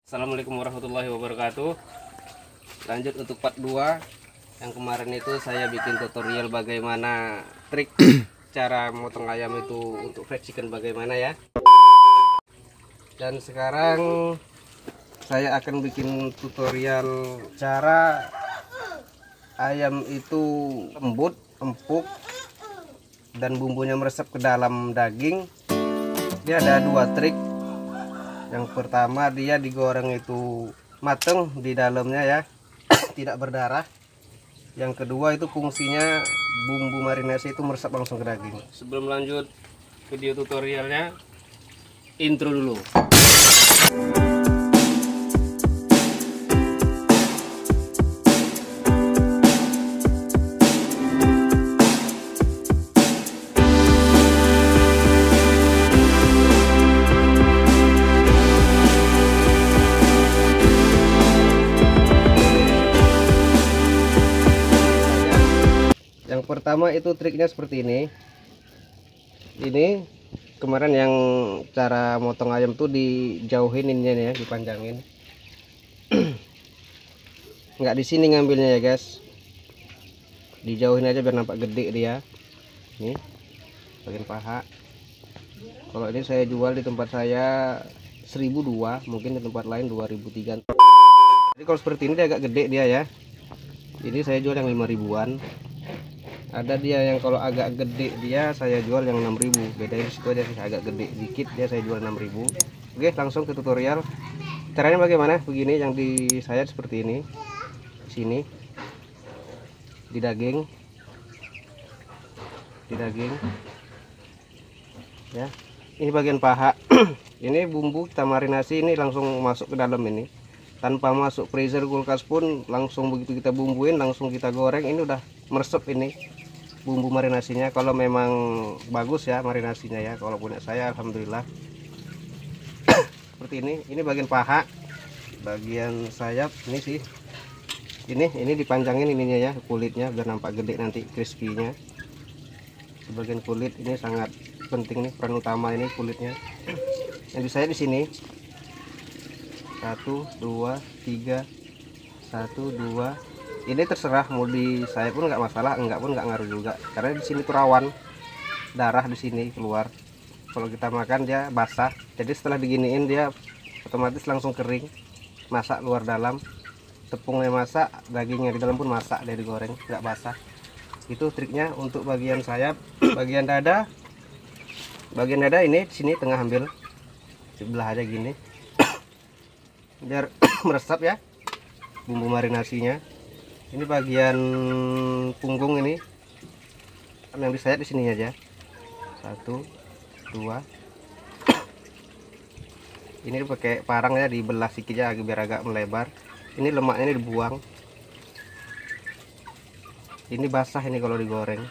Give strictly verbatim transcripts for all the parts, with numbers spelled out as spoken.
Assalamualaikum warahmatullahi wabarakatuh. Lanjut untuk part dua. Yang kemarin itu saya bikin tutorial bagaimana trik cara motong ayam itu untuk fried chicken bagaimana ya. Dan sekarang saya akan bikin tutorial cara ayam itu lembut, empuk dan bumbunya meresap ke dalam daging. Dia ada dua trik. Yang pertama, dia digoreng itu mateng di dalamnya ya, tidak berdarah. Yang kedua itu fungsinya bumbu marinasi itu meresap langsung ke daging. Sebelum lanjut video tutorialnya, intro dulu. Yang pertama itu triknya seperti ini. Ini kemarin yang cara motong ayam tuh dijauhin ininya ya, dipanjangin. Nggak di sini ngambilnya ya guys, dijauhin aja biar nampak gede dia. Nih bagian paha. Kalau ini saya jual di tempat saya seribu dua, mungkin di tempat lain dua ribu tiga. Jadi kalau seperti ini dia agak gede dia ya. Ini saya jual yang lima ribuan. Ada dia yang kalau agak gede dia saya jual yang enam ribu. Bedanya situ aja sih, agak gede dikit dia saya jual enam ribu. Oke, langsung ke tutorial. Caranya bagaimana? Begini, yang di saya seperti ini. Sini. Di daging. Di daging. Ya. Ini bagian paha. Ini bumbu kita marinasi, ini langsung masuk ke dalam ini. Tanpa masuk freezer kulkas pun langsung begitu kita bumbuin langsung kita goreng, ini udah meresep ini bumbu marinasinya. Kalau memang bagus ya marinasinya ya, kalau punya saya alhamdulillah. Seperti ini. Ini bagian paha, bagian sayap ini sih, ini ini dipanjangin ininya ya, kulitnya biar nampak gede nanti crispy-nya. Di bagian kulit ini sangat penting nih, peran utama ini kulitnya. Yang di saya di sini satu dua tiga, satu dua. Ini terserah mau di saya pun nggak masalah, enggak pun nggak ngaruh juga, karena di sini tuh rawan darah di sini keluar. Kalau kita makan dia basah, jadi setelah diginiin dia otomatis langsung kering, masak luar dalam, tepungnya masak, dagingnya di dalam pun masak, dia digoreng nggak basah. Itu triknya untuk bagian sayap. Bagian dada, bagian dada ini di sini tengah, ambil sebelah aja gini biar meresap ya bumbu marinasinya. Ini bagian punggung, ini yang disayat di sini aja, satu dua. Ini pakai parang ya, dibelah sedikit ya biar agak melebar. Ini lemaknya ini dibuang, ini basah ini kalau digoreng.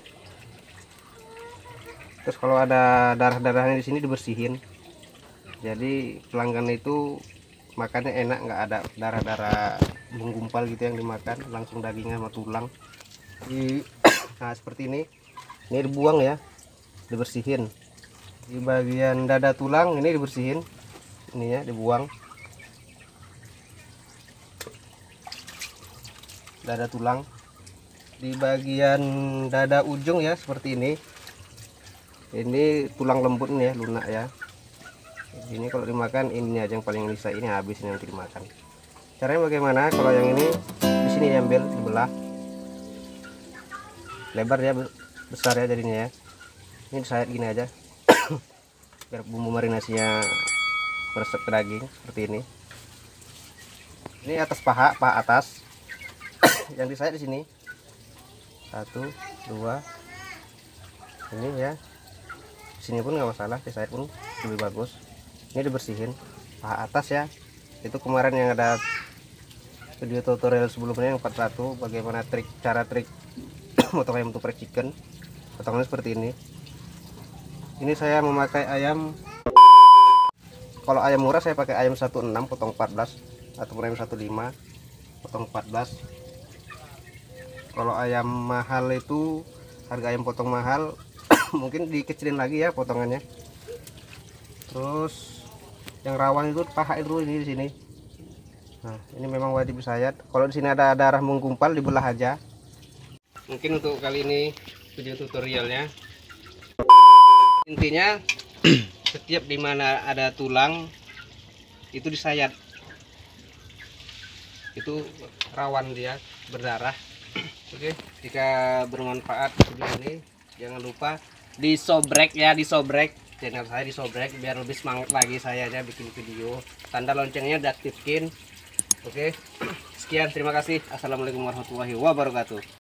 Terus kalau ada darah-darahnya di sini dibersihin, jadi pelanggan itu makannya enak, nggak ada darah-darah menggumpal gitu yang dimakan, langsung dagingnya sama tulang. Di, nah seperti ini, ini dibuang ya, dibersihin. Di bagian dada tulang ini dibersihin, ini ya dibuang. Dada tulang. Di bagian dada ujung ya seperti ini, ini tulang lembut nih ya, lunak ya. Ini kalau dimakan ini aja yang paling lisa, ini habis ini nanti dimakan. Caranya bagaimana? Kalau yang ini di sini diambil, dibelah lebar ya, besar ya jadinya ya. Ini disayat gini aja biar bumbu marinasinya meresap ke daging seperti ini. Ini atas paha, paha atas yang disayat di sini, satu dua. Ini ya, di sini pun nggak masalah, disayat pun lebih bagus. Ini dibersihin paha atas ya. Itu kemarin yang ada video tutorial sebelumnya yang part satu, bagaimana trik cara trik motong ayam untuk fried chicken. Potongannya seperti ini. Ini saya memakai ayam, kalau ayam murah saya pakai ayam satu enam potong empat belas, ataupun ayam satu lima potong empat belas. Kalau ayam mahal itu, harga ayam potong mahal mungkin dikecilin lagi ya potongannya. Terus yang rawan itu paha itu ini di sini. Nah, ini memang wajib disayat. Kalau di sini ada darah menggumpal, dibelah aja. Mungkin untuk kali ini video tutorialnya. Intinya setiap dimana ada tulang itu disayat. Itu rawan dia berdarah. Oke, jika bermanfaat video ini jangan lupa disobrek ya, disobrek channel saya, disobrek biar lebih semangat lagi saya aja bikin video. Tanda loncengnya diaktifkan. Oke, sekian, terima kasih. Assalamualaikum warahmatullahi wabarakatuh.